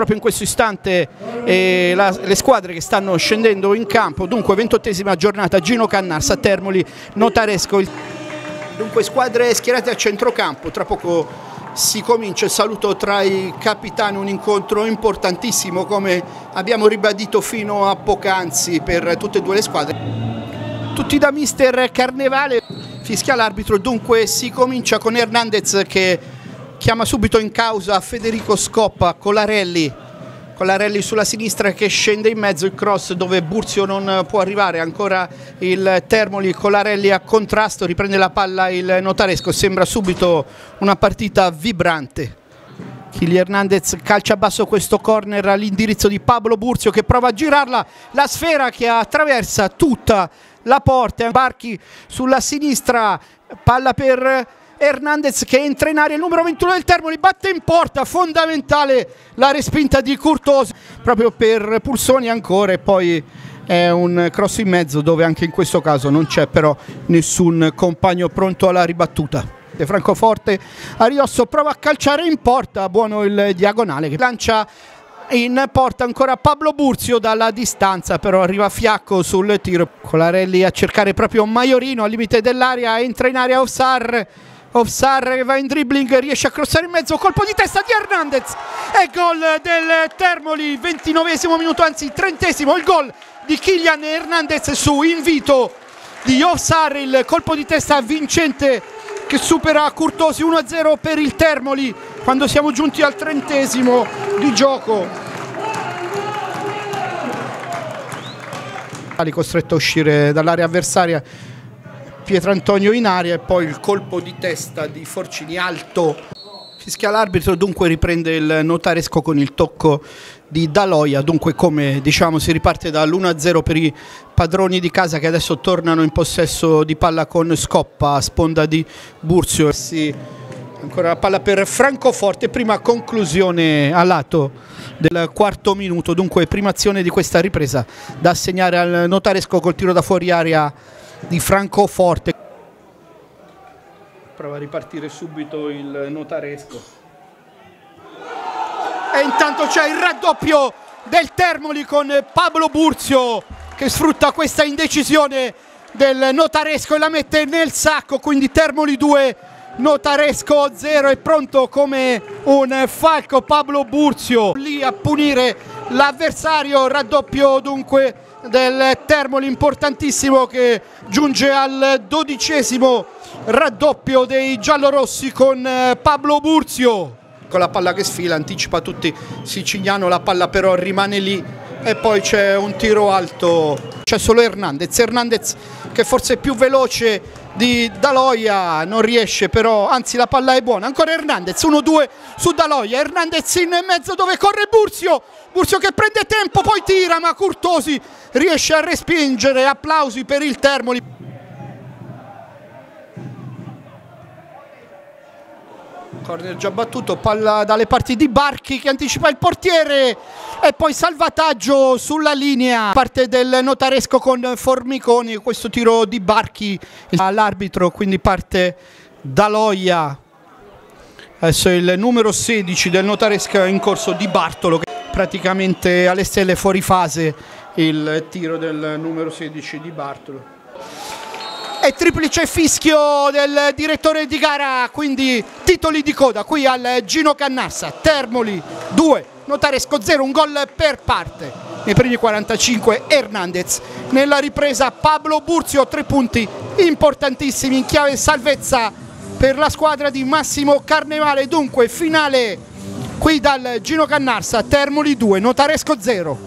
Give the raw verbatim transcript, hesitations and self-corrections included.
proprio in questo istante eh, la, le squadre che stanno scendendo in campo. Dunque ventottesima giornata, Gino Cannarsa, Termoli, Notaresco. Dunque squadre schierate a centrocampo, tra poco si comincia il saluto tra i capitani, un incontro importantissimo come abbiamo ribadito fino a poc'anzi per tutte e due le squadre. Tutti da mister Carnevale, fischia l'arbitro, dunque si comincia con Hernandez che chiama subito in causa Federico Scoppa, Colarelli, Colarelli sulla sinistra che scende in mezzo, il cross dove Burzio non può arrivare, ancora il Termoli, Colarelli a contrasto, riprende la palla il Notaresco, sembra subito una partita vibrante. Kili Hernandez calcia a basso questo corner all'indirizzo di Pablo Burzio che prova a girarla, la sfera che attraversa tutta la porta, Barchi sulla sinistra, palla per Hernandez che entra in area, il numero ventuno del Termoli batte in porta, fondamentale la respinta di Curtosi proprio per Pulsoni ancora, e poi è un cross in mezzo dove anche in questo caso non c'è però nessun compagno pronto alla ribattuta. Francoforte a ridosso, prova a calciare in porta, buono il diagonale che lancia in porta ancora Pablo Burzio dalla distanza, però arriva fiacco sul tiro. Colarelli a cercare proprio Maiorino al limite dell'area, entra in area Ofsar, Ofsar va in dribbling, riesce a crossare in mezzo, colpo di testa di Hernandez e gol del Termoli, ventinovesimo minuto, anzi trentesimo, il gol di Kylian Hernandez su invito di Ofsar, il colpo di testa vincente che supera Curtosi, uno a zero per il Termoli quando siamo giunti al trentesimo di gioco. Costretto a uscire dall'area avversaria, Pietrantonio in aria e poi il colpo di testa di Forcini alto. Fischia l'arbitro, dunque riprende il Notaresco con il tocco di Daloia, dunque come diciamo si riparte dall'uno a zero per i padroni di casa che adesso tornano in possesso di palla con Scoppa a sponda di Burzio. Sì, ancora la palla per Francoforte, prima conclusione a lato del quarto minuto, dunque prima azione di questa ripresa da assegnare al Notaresco col tiro da fuori area di Francoforte. Prova a ripartire subito il Notaresco. E intanto c'è il raddoppio del Termoli con Pablo Burzio che sfrutta questa indecisione del Notaresco e la mette nel sacco, quindi Termoli due, Notaresco zero, è pronto come un falco Pablo Burzio lì a punire l'avversario. Raddoppio dunque del Termoli importantissimo che giunge al dodicesimo raddoppio dei giallorossi con Pablo Burzio. Con la palla che sfila, anticipa tutti Siciliano, la palla però rimane lì e poi c'è un tiro alto, c'è solo Hernandez, Hernandez che forse è più veloce di Daloia, non riesce però, anzi la palla è buona, ancora Hernandez, uno due su Daloia, Hernandez in mezzo dove corre Burzio, Burzio che prende tempo, poi tira ma Curtosi riesce a respingere, applausi per il Termoli. Corner già battuto, palla dalle parti di Barchi che anticipa il portiere e poi salvataggio sulla linea parte del Notaresco con Formiconi, questo tiro di Barchi all'arbitro, quindi parte Daloia. Adesso il numero sedici del Notaresco in corso di Bartolo, che praticamente alle stelle fuori fase il tiro del numero sedici di Bartolo. E triplice fischio del direttore di gara, quindi titoli di coda qui al Gino Cannarsa. Termoli due, Notaresco zero, un gol per parte. Nei primi quarantacinque Hernandez, nella ripresa Pablo Burzio, tre punti importantissimi in chiave salvezza per la squadra di Massimo Carnevale. Dunque finale qui dal Gino Cannarsa, Termoli due, Notaresco zero.